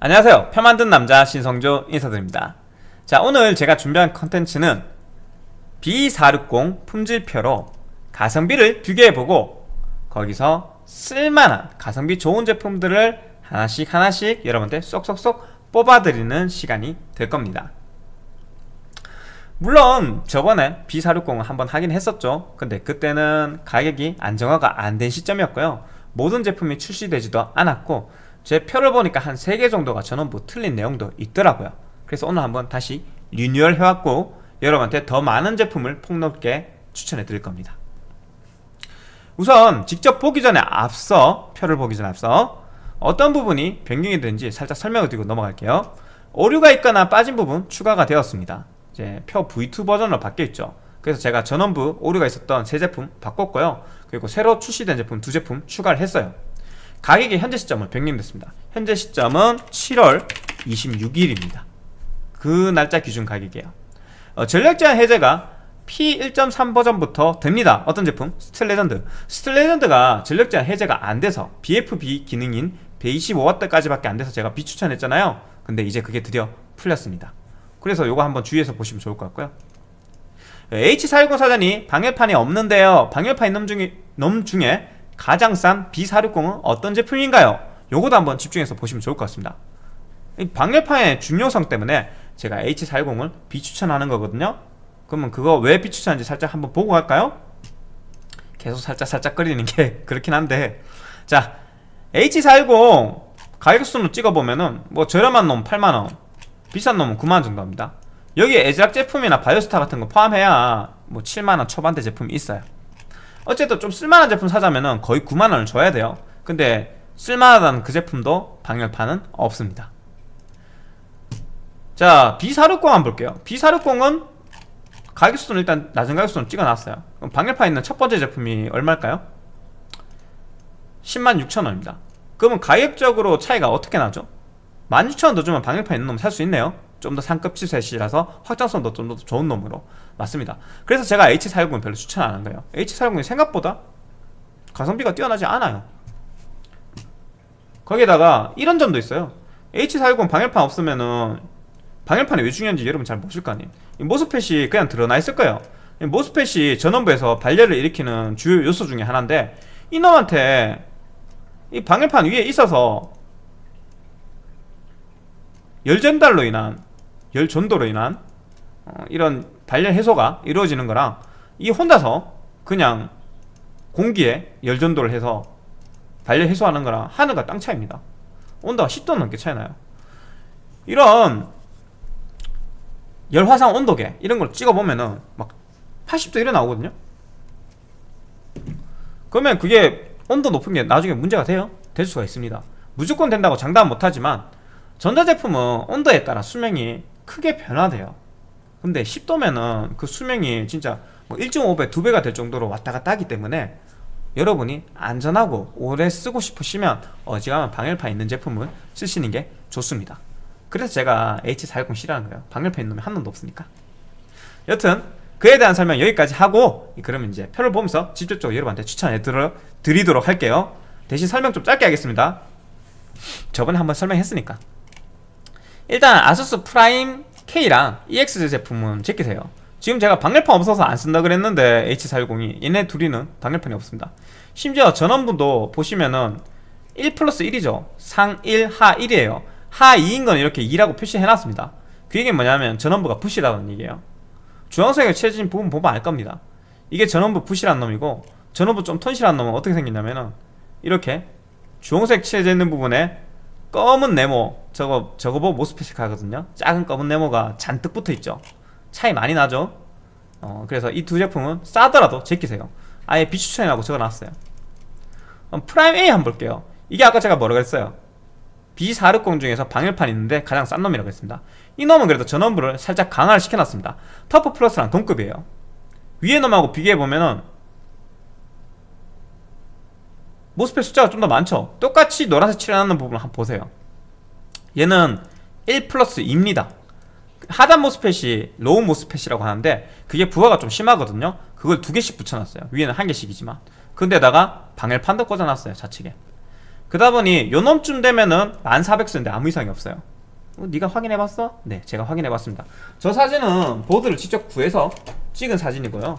안녕하세요. 표 만든 남자 신성조 인사드립니다. 자, 오늘 제가 준비한 컨텐츠는 B460 품질표로 가성비를 비교해보고 거기서 쓸만한 가성비 좋은 제품들을 하나씩 여러분한테 쏙쏙쏙 뽑아드리는 시간이 될 겁니다. 물론 저번에 B460을 한번 하긴 했었죠. 근데 그때는 가격이 안정화가 안 된 시점이었고요. 모든 제품이 출시되지도 않았고 제 표를 보니까 한 3개 정도가 전원부 틀린 내용도 있더라고요. 그래서 오늘 한번 다시 리뉴얼 해왔고 여러분한테 더 많은 제품을 폭넓게 추천해 드릴 겁니다. 우선 직접 보기 전에 표를 보기 전에 앞서 어떤 부분이 변경이 되는지 살짝 설명을 드리고 넘어갈게요. 오류가 있거나 빠진 부분 추가가 되었습니다. 이제 표 V2 버전으로 바뀌었죠. 그래서 제가 전원부 오류가 있었던 3제품 바꿨고요. 그리고 새로 출시된 제품 2제품 추가를 했어요. 가격이 현재 시점은 변경됐습니다. 현재 시점은 7월 26일입니다. 그 날짜 기준 가격이에요. 전력제한 해제가 P1.3 버전부터 됩니다. 어떤 제품? 스틸레전드. 스틸레전드가 전력제한 해제가 안돼서 BFB 기능인 125W까지 밖에 안돼서 제가 비추천했잖아요. 근데 이제 그게 드디어 풀렸습니다. 그래서 요거 한번 주의해서 보시면 좋을 것 같고요. H410 사전이 방열판이 없는데요. 방열판이 놈 중에 가장 싼 B460은 어떤 제품인가요? 요것도 한번 집중해서 보시면 좋을 것 같습니다. 이 방열판의 중요성 때문에 제가 H410을 비추천하는 거거든요. 그러면 그거 왜 비추천하는지 살짝 한번 보고 갈까요? 계속 살짝 거리는 게 그렇긴 한데, 자, H410 가격순으로 찍어보면은 뭐 저렴한 놈 8만원, 비싼 놈은 9만원 정도 합니다. 여기에 에즈락 제품이나 바이오스타 같은 거 포함해야 뭐 7만원 초반대 제품이 있어요. 어쨌든 좀 쓸만한 제품 사자면은 거의 9만원을 줘야 돼요. 근데 쓸만하다는 그 제품도 방열판은 없습니다. 자, B460 한번 볼게요. B460은 가격수는 일단 낮은 가격수는 찍어놨어요. 그럼 방열판 있는 첫 번째 제품이 얼마일까요? 106,000원입니다. 그러면 가격적으로 차이가 어떻게 나죠? 16,000원 더 주면 방열판 있는 놈 살 수 있네요. 좀 더 상급 칩셋이라서 확장성도 좀 더 좋은 놈으로. 맞습니다. 그래서 제가 H410은 별로 추천 안 한 거예요. H410이 생각보다 가성비가 뛰어나지 않아요. 거기에다가 이런 점도 있어요. H410 방열판 없으면은 방열판이 왜 중요한지 여러분 잘 모르실 거 아니에요. 이 모스펫이 그냥 드러나 있을 거예요. 이 모스펫이 전원부에서 발열을 일으키는 주요 요소 중에 하나인데 이놈한테 이 방열판 위에 있어서 열 전달로 인한 열 전도로 인한 이런 발열 해소가 이루어지는 거랑 이 혼자서 그냥 공기에 열 전도를 해서 발열 해소하는 거랑 하늘과 땅 차이입니다. 온도가 10도 넘게 차이 나요. 이런 열화상 온도계 이런 걸 찍어보면은 막 80도 이래 나오거든요. 그러면 그게 온도 높은 게 나중에 문제가 돼요? 될 수가 있습니다. 무조건 된다고 장담은 못하지만 전자제품은 온도에 따라 수명이 크게 변화돼요. 근데 10도면은 그 수명이 진짜 뭐 1.5배, 2배가 될 정도로 왔다 갔다 하기 때문에 여러분이 안전하고 오래 쓰고 싶으시면 어지간한 방열판 있는 제품을 쓰시는 게 좋습니다. 그래서 제가 H410 싫어하는 거예요. 방열판 있는 놈이 한 놈도 없으니까. 여튼 그에 대한 설명 여기까지 하고 그러면 이제 표를 보면서 직접적으로 여러분한테 추천해 드리도록 할게요. 대신 설명 좀 짧게 하겠습니다. 저번에 한번 설명했으니까. 일단 아수스 프라임 K랑 EX 제품은 제끼세요. 지금 제가 방열판 없어서 안 쓴다 그랬는데 H410이 얘네 둘이는 방열판이 없습니다. 심지어 전원부도 보시면은 1+1이죠 상 1, 하 1이에요 하 2인 건 이렇게 2라고 표시해놨습니다. 그 얘기는 뭐냐면 전원부가 붓이라는 얘기예요. 주황색에 칠해진 부분 보면 알 겁니다. 이게 전원부 붓이라는 놈이고 전원부 좀 톤실한 놈은 어떻게 생겼냐면은 이렇게 주황색 칠해져 있는 부분에 검은 네모 저거 보고 모스펫이 가거든요. 작은 검은 네모가 잔뜩 붙어있죠. 차이 많이 나죠. 그래서 이 두 제품은 싸더라도 제끼세요. 아예 비추천이라고 적어놨어요. 프라임 A 한번 볼게요. 이게 아까 제가 뭐라고 했어요? B460 중에서 방열판이 있는데 가장 싼 놈이라고 했습니다. 이 놈은 그래도 전원부를 살짝 강화를 시켜놨습니다. 터프 플러스랑 동급이에요. 위에 놈하고 비교해보면은 모스펫 숫자가 좀 더 많죠. 똑같이 노란색 칠해놨는 부분을 한번 보세요. 얘는 1+2입니다 하단 모스펫이 로우 모스펫이라고 하는데 그게 부하가 좀 심하거든요. 그걸 2개씩 붙여놨어요. 위에는 1개씩이지만 근데다가 방열판도 꽂아놨어요. 좌측에. 그러다 보니 요놈쯤 되면은 1400 쓰는데 아무 이상이 없어요. 네가 확인해봤어? 네, 제가 확인해봤습니다. 저 사진은 보드를 직접 구해서 찍은 사진이고요.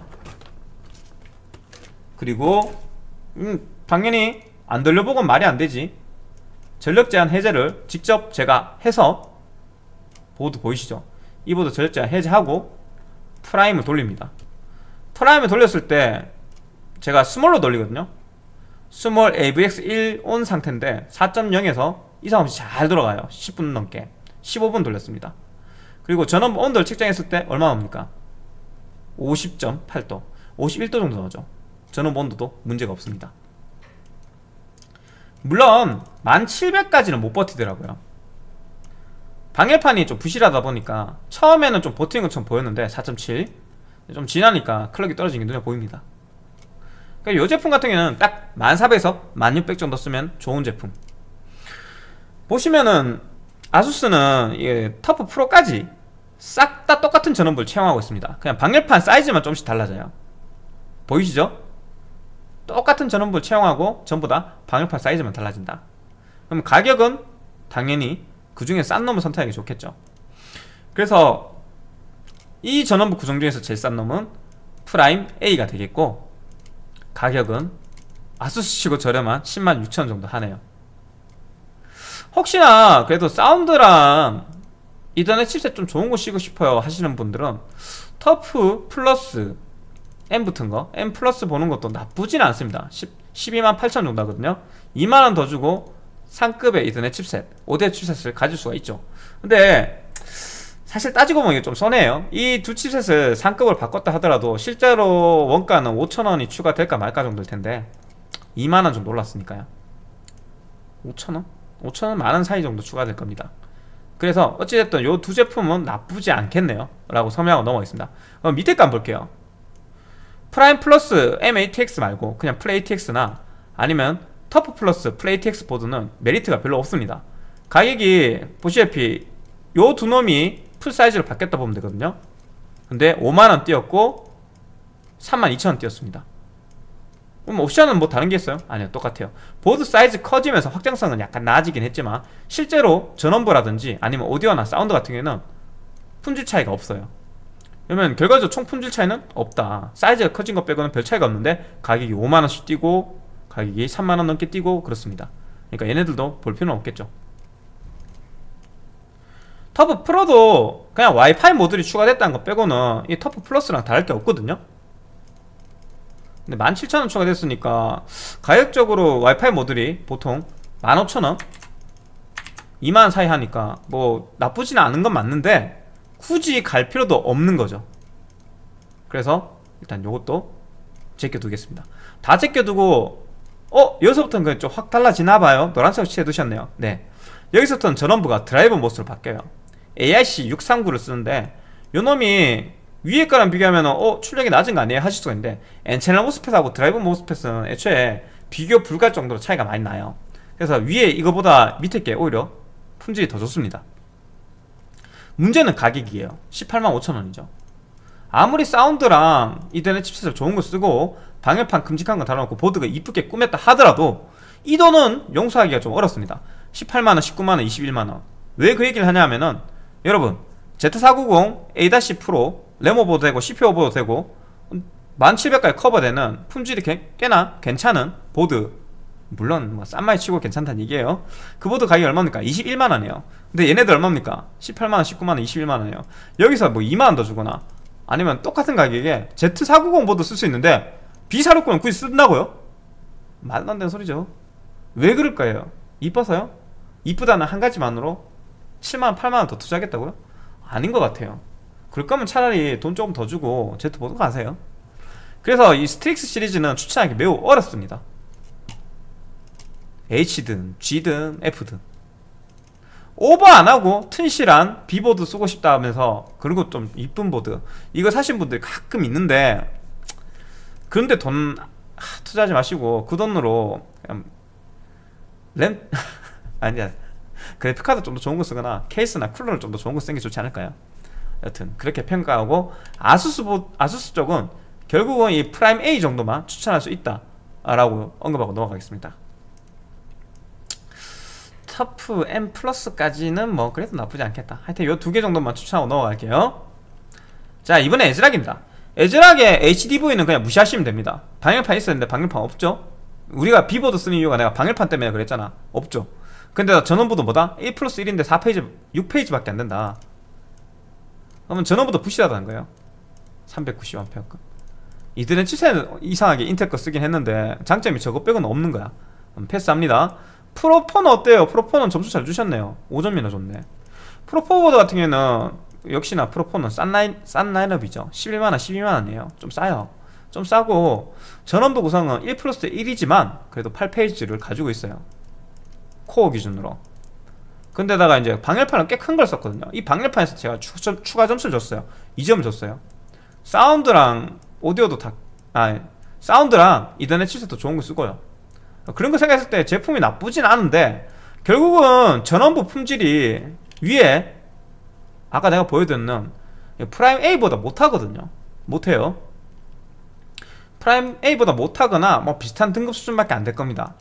그리고 당연히 안 돌려보건 말이 안되지. 전력 제한 해제를 직접 제가 해서, 보드 보이시죠? 이 보드 전력 제한 해제하고 프라임을 돌립니다. 프라임을 돌렸을 때 제가 스몰로 돌리거든요. 스몰 AVX1 온 상태인데 4.0에서 이상 없이 잘 돌아가요. 10분 넘게 15분 돌렸습니다. 그리고 전원부 온도를 측정했을 때 얼마 나옵니까? 50.8도 51도 정도 나오죠. 전원부 온도도 문제가 없습니다. 물론 1700까지는 못 버티더라고요. 방열판이 좀 부실하다 보니까 처음에는 좀 버티는 것처럼 보였는데 4.7 좀 지나니까 클럭이 떨어지는 게 눈에 보입니다. 그러니까 이 제품 같은 경우는 딱 1400에서 1600 정도 쓰면 좋은 제품. 보시면은 아수스는 이게 터프 프로까지 싹 다 똑같은 전원부를 채용하고 있습니다. 그냥 방열판 사이즈만 조금씩 달라져요. 보이시죠? 똑같은 전원부를 채용하고 전부 다 방열판 사이즈만 달라진다. 그럼 가격은 당연히 그 중에 싼 놈을 선택하기 좋겠죠. 그래서 이 전원부 구성 중에서 제일 싼 놈은 프라임 A가 되겠고, 가격은 아수스 치고 저렴한 106,000원 정도 하네요. 혹시나 그래도 사운드랑 이더넷 칩셋 좀 좋은 거 쓰고 싶어요 하시는 분들은 터프 플러스 M 붙은거, M 플러스 보는 것도 나쁘진 않습니다. 128,000원 정도 하거든요. 2만원 더 주고 상급의 이더넷 칩셋, 5대 칩셋을 가질 수가 있죠. 근데 사실 따지고 보면 이게 좀 손해예요. 이 두 칩셋을 상급을 바꿨다 하더라도 실제로 원가는 5,000원이 추가될까 말까 정도일 텐데 2만원 좀 올랐으니까요. 5,000원? 5,000원 만원 사이 정도 추가될 겁니다. 그래서 어찌됐든 요 두 제품은 나쁘지 않겠네요 라고 설명하고 넘어가겠습니다. 그럼 밑에 거 한번 볼게요. 프라임 플러스 MATX 말고 그냥 플레이TX나 아니면 터프 플러스 플레이TX 보드는 메리트가 별로 없습니다. 가격이 보시다시피 요 두 놈이 풀사이즈로 바뀌었다 보면 되거든요. 근데 5만원 뛰었고 32,000원 뛰었습니다. 그럼 옵션은 뭐 다른 게 있어요? 아니요, 똑같아요. 보드 사이즈 커지면서 확장성은 약간 나아지긴 했지만 실제로 전원부라든지 아니면 오디오나 사운드 같은 경우에는 품질 차이가 없어요. 그러면 결과적으로 총 품질 차이는 없다. 사이즈가 커진 것 빼고는 별 차이가 없는데 가격이 5만원씩 뛰고 가격이 3만원 넘게 뛰고 그렇습니다. 그러니까 얘네들도 볼 필요는 없겠죠. 터프 프로도 그냥 와이파이 모듈이 추가됐다는 것 빼고는 이 터프 플러스랑 다를 게 없거든요. 근데 17,000원 추가됐으니까 가격적으로 와이파이 모듈이 보통 15,000원 2만원 사이 하니까 뭐 나쁘지는 않은 건 맞는데 굳이 갈 필요도 없는 거죠. 그래서 일단 요것도 제껴두겠습니다. 다 제껴두고 여기서부터는 그냥 좀 확 달라지나봐요. 노란색 칠해두셨네요. 네, 여기서부터는 전원부가 드라이버 모드로 바뀌어요. AIC639를 쓰는데 요놈이 위에 거랑 비교하면 출력이 낮은 거 아니에요 하실 수가 있는데, N채널 모스펫하고 드라이버 모스펫은 애초에 비교 불가할 정도로 차이가 많이 나요. 그래서 위에 이거보다 밑에 게 오히려 품질이 더 좋습니다. 문제는 가격이에요. 185,000원이죠 아무리 사운드랑 이더넷 칩셋을 좋은 거 쓰고 방열판 큼직한 거 달아놓고 보드가 이쁘게 꾸몄다 하더라도 이 돈은 용서하기가 좀 어렵습니다. 18만원, 19만원, 21만원. 왜 그 얘기를 하냐 하면은 여러분 Z490 A- 프로 레모보도 되고 CPU보도 되고 1700까지 커버되는 품질이 꽤나 괜찮은 보드, 물론 뭐 싼 마이 치고 괜찮다는 얘기예요. 그 보드 가격이 얼마입니까? 21만원이에요 근데 얘네들 얼마입니까? 18만원, 19만원, 21만원이에요 여기서 뭐 2만원 더 주거나 아니면 똑같은 가격에 Z490 보드 쓸 수 있는데 B460을 굳이 쓴다고요? 말도 안 되는 소리죠. 왜 그럴까요? 이뻐서요? 이쁘다는 한 가지만으로 7만원, 8만원 더 투자하겠다고요? 아닌 것 같아요. 그럴 거면 차라리 돈 조금 더 주고 Z보드 가세요. 그래서 이 스트릭스 시리즈는 추천하기 매우 어렵습니다. H든 G든 F든 오버 안하고 튼실한 B보드 쓰고 싶다 하면서, 그리고 좀 이쁜 보드 이거 사신 분들이 가끔 있는데, 그런데 돈 투자하지 마시고 그 돈으로 그냥 아니야, 그래픽카드 좀 더 좋은 거 쓰거나 케이스나 쿨러를 좀 더 좋은 거 쓰는 게 좋지 않을까요? 여튼 그렇게 평가하고, 아수스 쪽은 결국은 이 프라임 A 정도만 추천할 수 있다 라고 언급하고 넘어가겠습니다. 터프 M 플러스까지는 뭐 그래도 나쁘지 않겠다. 하여튼 요 두 개 정도만 추천하고 넘어갈게요. 자, 이번에 에즈락입니다. 에즈락의 HDV는 그냥 무시하시면 됩니다. 방열판 있었는데 방열판 없죠? 우리가 비보드 쓰는 이유가 내가 방열판 때문에 그랬잖아. 없죠. 근데 전원부도 뭐다? 1 플러스 1인데 4페이지 6페이지밖에 안 된다. 그러면 전원부도 부실하다는 거예요. 390A급. 이들은 칩셋은 이상하게 인텔 거 쓰긴 했는데 장점이 저거 빼고는 없는 거야. 패스합니다. 프로4는 어때요? 프로4는 점수 잘 주셨네요. 5점이나 줬네. 프로4보드 같은 경우에는 역시나 프로4는 싼 라인업이죠. 11만원 12만원이에요 좀 싸요. 좀 싸고 전원부 구성은 1 플러스 1이지만 그래도 8페이지를 가지고 있어요. 코어 기준으로. 근데다가 이제 방열판은 꽤 큰 걸 썼거든요. 이 방열판에서 제가 추가 점수를 줬어요. 2점을 줬어요. 사운드랑 오디오도 다 사운드랑 이더넷 칩셋도 좋은 거 쓰고요. 그런 거 생각했을 때 제품이 나쁘진 않은데 결국은 전원부 품질이 위에 아까 내가 보여드렸는 프라임 A보다 못하거든요. 못해요. 프라임 A보다 못하거나 뭐 비슷한 등급 수준밖에 안 될 겁니다.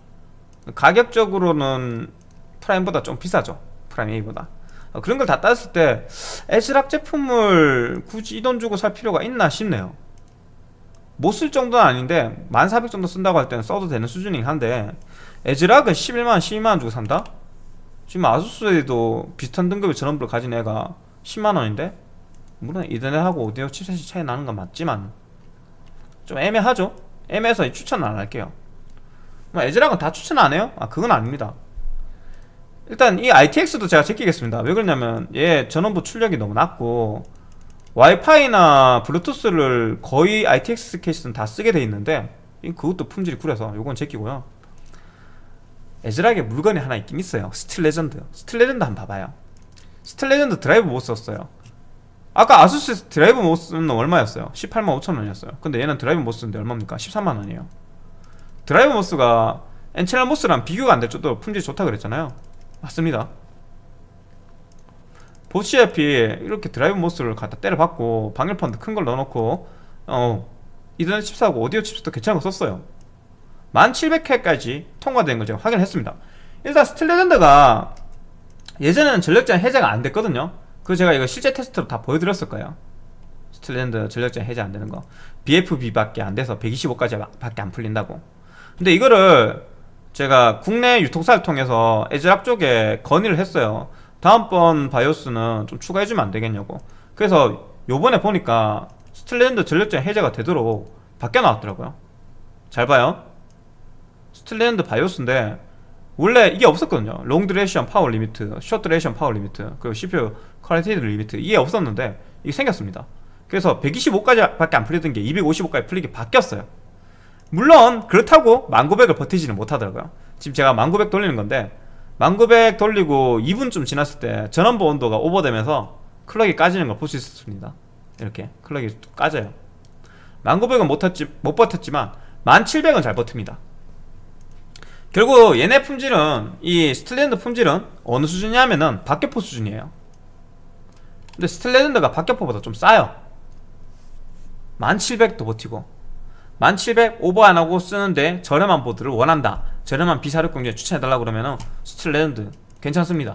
가격적으로는 프라임보다 좀 비싸죠. 프라임 A보다. 그런 걸 다 따졌을 때 에즈락 제품을 굳이 이 돈 주고 살 필요가 있나 싶네요. 못 쓸 정도는 아닌데 1400 정도 쓴다고 할 때는 써도 되는 수준이긴 한데 에즈락은 11만원 12만원 주고 산다? 지금 아수스에도 비슷한 등급의 전원부를 가진 애가 10만원인데 물론 이더넷하고 오디오 칩셋이 차이 나는 건 맞지만 좀 애매하죠? 애매해서 추천은 안 할게요. 에즈락은 다 추천 안 해요? 그건 아닙니다. 일단 이 ITX도 제가 제끼겠습니다. 왜 그러냐면 얘 전원부 출력이 너무 낮고 와이파이나 블루투스를 거의 ITX 케이스는 다 쓰게 돼 있는데 그것도 품질이 구려서 요건 제끼고요. 에즈락에 물건이 하나 있긴 있어요. 스틸레전드. 스틸레전드 한번 봐봐요. 스틸레전드 드라이브 못 썼어요. 아까 아수스 드라이브 못 쓰는 건 얼마였어요? 185,000원이었어요 근데 얘는 드라이브 못 쓰는데 얼마입니까? 13만원이에요 드라이브 모스가 엔채널 모스랑 비교가 안 될 정도로 품질이 좋다 그랬잖아요. 맞습니다. 보시다시피 이렇게 드라이브 모스를 갖다 때려박고 방열판도 큰 걸 넣어놓고 이더넷 칩스하고 오디오 칩스도 괜찮은 거 썼어요. 1700K까지 통과된 걸 제가 확인했습니다. 일단 스틸레전드가 예전에는 전력제한 해제가 안 됐거든요. 그래서 제가 이거 실제 테스트로 다 보여드렸을 거예요. 스틸레전드 전력제한 해제 안 되는 거 BFB밖에 안 돼서 125까지 밖에 안 풀린다고. 근데 이거를 제가 국내 유통사를 통해서 에즈락 쪽에 건의를 했어요. 다음번 바이오스는 좀 추가해주면 안 되겠냐고. 그래서 요번에 보니까 스틸레전드 전력제한 해제가 되도록 바뀌어 나왔더라고요. 잘 봐요. 스틸레전드 바이오스인데 원래 이게 없었거든요. 롱 드레이션 파워 리미트, 숏 드레이션 파워 리미트, 그리고 CPU 퀄리티 리미트 이게 없었는데 이게 생겼습니다. 그래서 125까지 밖에 안 풀리던 게 255까지 풀리게 바뀌었어요. 물론 그렇다고 1900을 버티지는 못하더라고요. 지금 제가 1900 돌리는 건데 1900 돌리고 2분쯤 지났을 때 전원부 온도가 오버되면서 클럭이 까지는 걸 볼 수 있었습니다. 이렇게 클럭이 까져요. 1900은 못 버텼지만 1700은 잘 버팁니다. 결국 얘네 품질은 이 스틸레전드 품질은 어느 수준이냐면은 박격포 수준이에요. 근데 스틸레전드가 박격포보다 좀 싸요. 1700도 버티고 1700 오버 안하고 쓰는데 저렴한 보드를 원한다, 저렴한 B460 추천해달라고 그러면은 스틸레전드 괜찮습니다.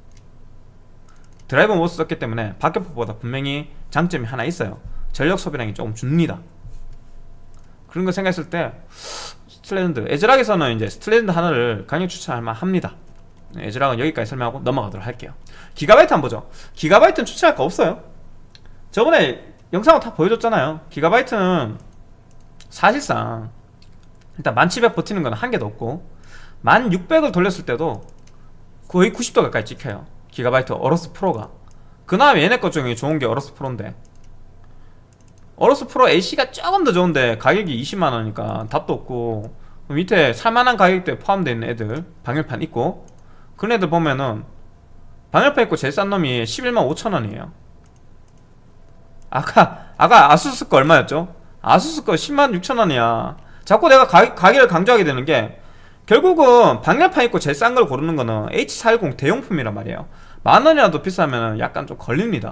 드라이버 못 썼기 때문에 박격포보다 분명히 장점이 하나 있어요. 전력 소비량이 조금 줍니다. 그런 거 생각했을 때 스틸레전드, 에즈락에서는 이제 스틸레전드 하나를 강력 추천할 만합니다. 에즈락은 여기까지 설명하고 넘어가도록 할게요. 기가바이트 한번 보죠. 기가바이트는 추천할 거 없어요. 저번에 영상을 다 보여줬잖아요. 기가바이트는 사실상 일단 1700 버티는 건 한 개도 없고 1600을 돌렸을 때도 거의 90도 가까이 찍혀요. 기가바이트 어로스 프로가. 그나마 얘네 것 중에 좋은 게 어로스 프로인데, 어로스 프로 AC가 조금 더 좋은데 가격이 20만원이니까 답도 없고, 밑에 살만한 가격대에 포함되어 있는 애들 방열판 있고, 그런 애들 보면은 방열판 있고 제일 싼 놈이 11만 5천원이에요 아까 아수스 거 얼마였죠? 아수스 거 10만 6천원이야 자꾸 내가 가격을 강조하게 되는 게, 결국은 방열판 있고 제일 싼 걸 고르는 거는 H410 대용품이란 말이에요. 만원이라도 비싸면 약간 좀 걸립니다.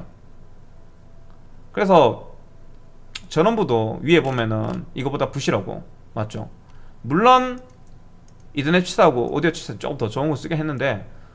그래서 전원부도 위에 보면은 이거보다 부실하고, 맞죠? 물론 이더넷 칩셋하고 오디오 칩셋 조금 더 좋은 거 쓰긴 했는데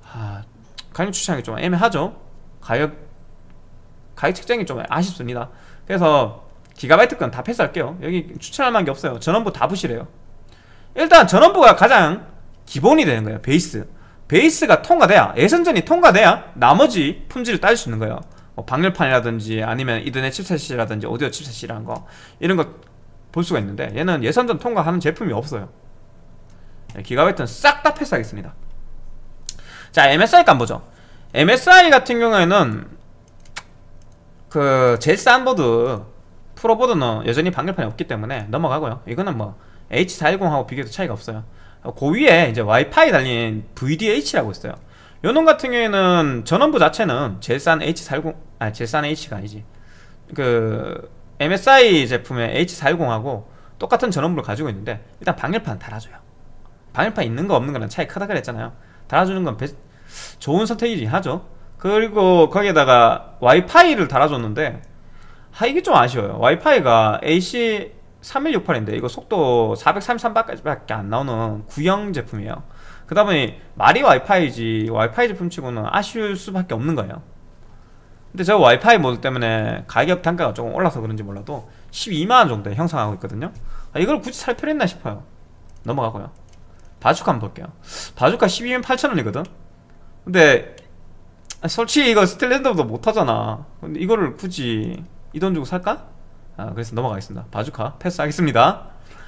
가격 추천하기 좀 애매하죠. 가격 책정이 좀 아쉽습니다. 그래서 기가바이트 건 다 패스할게요. 여기 추천할 만한 게 없어요. 전원부 다 부실해요. 일단 전원부가 가장 기본이 되는 거예요. 베이스가 통과돼야, 예선전이 통과돼야 나머지 품질을 따질 수 있는 거예요. 뭐 방열판이라든지 아니면 이더넷 칩셋이라든지 오디오 칩셋이라는 거, 이런 거 볼 수가 있는데, 얘는 예선전 통과하는 제품이 없어요. 기가바이트는 싹 다 패스하겠습니다. 자, MSI 값 보죠. MSI 같은 경우에는 그 제일 싼 보드 프로보드는 여전히 방열판이 없기 때문에 넘어가고요. 이거는 뭐 H410하고 비교해도 차이가 없어요. 그 위에 이제 와이파이 달린 VDH라고 있어요. 요놈 같은 경우에는 전원부 자체는 제일 싼 H410, 아니 제일 싼 H가 아니지, 그 MSI 제품의 H410하고 똑같은 전원부를 가지고 있는데, 일단 방열판 달아줘요. 방열판 있는 거 없는 거랑 차이 크다 그랬잖아요. 달아주는 건 좋은 선택이긴 하죠. 그리고 거기에다가 와이파이를 달아줬는데, 이게 좀 아쉬워요. 와이파이가 AC3168인데 이거 속도 433밖에 안 나오는 구형 제품이에요. 그러다 보니 말이 와이파이지, 와이파이 제품치고는 아쉬울 수밖에 없는 거예요. 근데 저 와이파이 모드 때문에 가격 단가가 조금 올라서 그런지 몰라도 12만원 정도에 형성하고 있거든요. 이걸 굳이 살 필요 있나 싶어요. 넘어가고요. 바주카 한번 볼게요. 바주카 128,000원이거든. 근데 솔직히 이거 스텔랜더보다 못하잖아. 근데 이거를 굳이 이 돈 주고 살까? 그래서 넘어가겠습니다. 바주카 패스하겠습니다.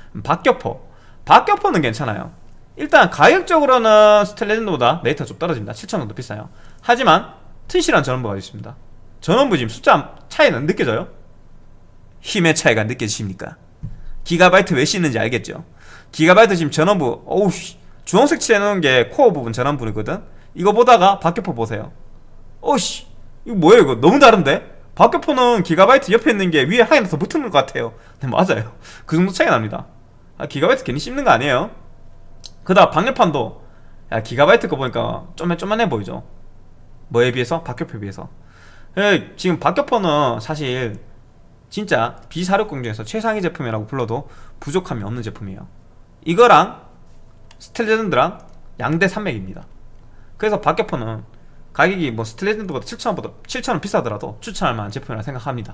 박격포는 괜찮아요. 일단 가격적으로는 스텔레전드보다 메이터가 좀 떨어집니다. 7,000원 더 비싸요. 하지만 튼실한 전원부가 있습니다. 전원부 지금 숫자 차이는 느껴져요? 힘의 차이가 느껴지십니까? 기가바이트 왜 씻는지 알겠죠? 기가바이트 지금 전원부, 어우, 주황색 칠해놓은 게 코어 부분 전원부거든? 이거 보다가 박격포 보세요. 어우씨, 이거 뭐예요 이거? 너무 다른데? 박격포는 기가바이트 옆에 있는 게 위에 하나 더 붙는 것 같아요. 네, 맞아요. 그 정도 차이가 납니다. 기가바이트 괜히 씹는 거 아니에요. 그다음 방열판도 기가바이트 거 보니까 쪼만해 보이죠. 뭐에 비해서? 박격포에 비해서. 지금 박격포는 사실 진짜 B460 중에서 최상위 제품이라고 불러도 부족함이 없는 제품이에요. 이거랑 스텔레전드랑 양대 산맥입니다. 그래서 박격포는 가격이 뭐 스텔레전드보다 7,000원 비싸더라도 추천할 만한 제품이라 생각합니다.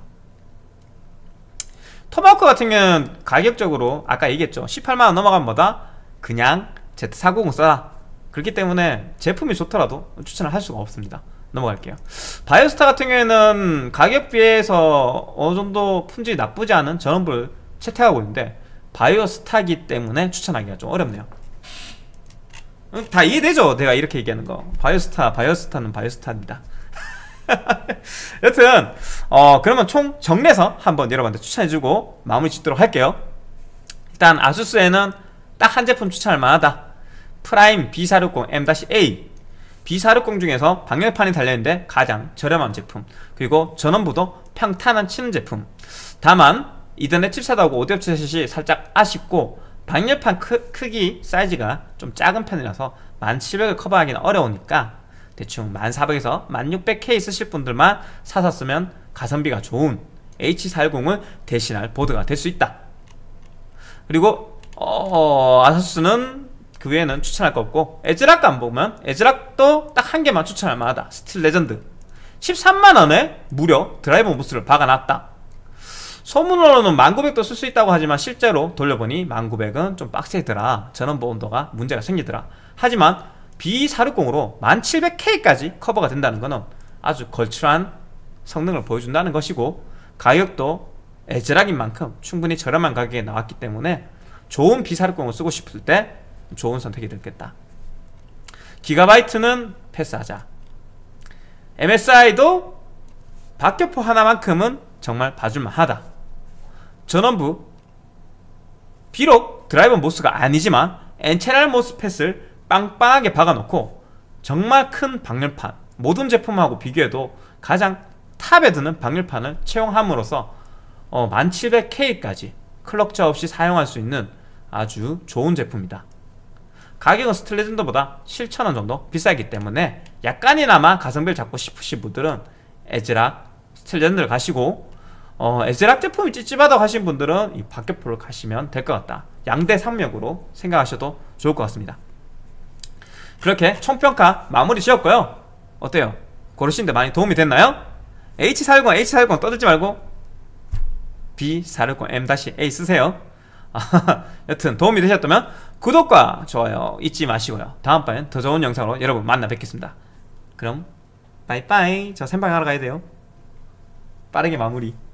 토마호크 같은 경우는 가격적으로 아까 얘기했죠. 18만원 넘어가면 뭐다? 그냥 Z490 써라. 그렇기 때문에 제품이 좋더라도 추천을 할 수가 없습니다. 넘어갈게요. 바이오스타 같은 경우에는 가격 비해서 어느정도 품질이 나쁘지 않은 전원부를 채택하고 있는데, 바이오스타기 때문에 추천하기가 좀 어렵네요. 다 이해되죠? 내가 이렇게 얘기하는 거. 바이오스타는 바이오스타입니다. 여튼 그러면 총 정리해서 한번 여러분한테 추천해주고 마무리 짓도록 할게요. 일단 아수스에는 딱 한 제품 추천할 만하다. 프라임 B460 M-A. B460 중에서 방열판이 달려있는데 가장 저렴한 제품, 그리고 전원부도 평탄한 치는 제품. 다만 이더넷 칩셋하고 오디오 칩셋이 살짝 아쉽고, 방열판 크기 사이즈가 좀 작은 편이라서 1700을 커버하기는 어려우니까 대충 1400에서 1600K 쓰실 분들만 사서 쓰면 가성비가 좋은 H410을 대신할 보드가 될 수 있다. 그리고 아수스는 그 외에는 추천할 거 없고, 에즈락 안 보면 에즈락도 딱 한 개만 추천할 만하다. 스틸 레전드 13만원에 무려 드라이버 부스를 박아놨다. 소문으로는 1900도 쓸 수 있다고 하지만 실제로 돌려보니 1900은 좀 빡세더라. 전원부 온도가 문제가 생기더라. 하지만 B460으로 1700K까지 커버가 된다는 것은 아주 걸출한 성능을 보여준다는 것이고, 가격도 에즈락인 만큼 충분히 저렴한 가격에 나왔기 때문에 좋은 B460을 쓰고 싶을 때 좋은 선택이 되겠다. 기가바이트는 패스하자. MSI도 박격포 하나만큼은 정말 봐줄만하다. 전원부 비록 드라이버 모스가 아니지만 N채널 모스펫을 빵빵하게 박아놓고 정말 큰 방열판, 모든 제품하고 비교해도 가장 탑에 드는 방열판을 채용함으로써 1700K까지 클럭차 없이 사용할 수 있는 아주 좋은 제품이다. 가격은 스틸레전드보다 7,000원 정도 비싸기 때문에 약간이나마 가성비를 잡고 싶으신 분들은 에즈락 스틸레전드를 가시고, 에즈락 제품이 찝찝하다고 하신 분들은 이 박격포를 가시면 될 것 같다. 양대 산맥으로 생각하셔도 좋을 것 같습니다. 그렇게 총평가 마무리 지었고요. 어때요? 고르시는데 많이 도움이 됐나요? H410 떠들지 말고 B460M-A 쓰세요. 여튼 도움이 되셨다면 구독과 좋아요 잊지 마시고요. 다음번엔 더 좋은 영상으로 여러분 만나 뵙겠습니다. 그럼 빠이빠이. 저 샘방하러 가야 돼요. 빠르게 마무리.